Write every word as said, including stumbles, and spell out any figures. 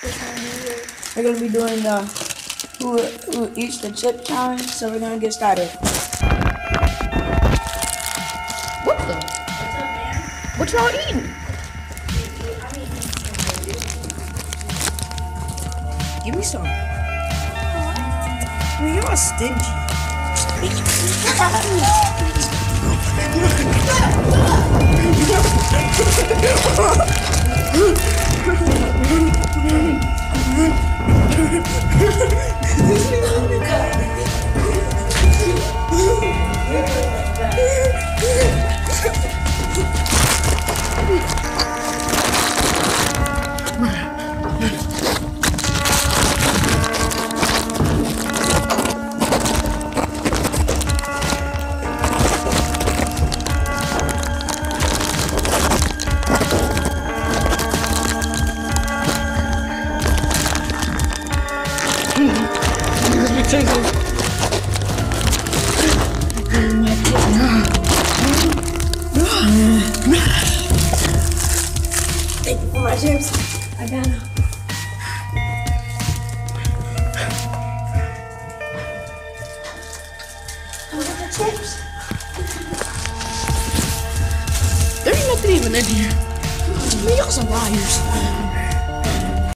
We're gonna be doing the who who eats the chip challenge. So we're gonna get started. What the? What y'all eating? Give me some. I mean, y'all stingy. Take it. Thank you for my chips. I got them. Look at the chips. There ain't nothing even in here. I mean, y'all some liars.